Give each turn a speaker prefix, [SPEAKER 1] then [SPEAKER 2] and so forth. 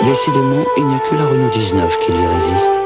[SPEAKER 1] Décidément, il n'y a que la Renault 19 qui lui résiste.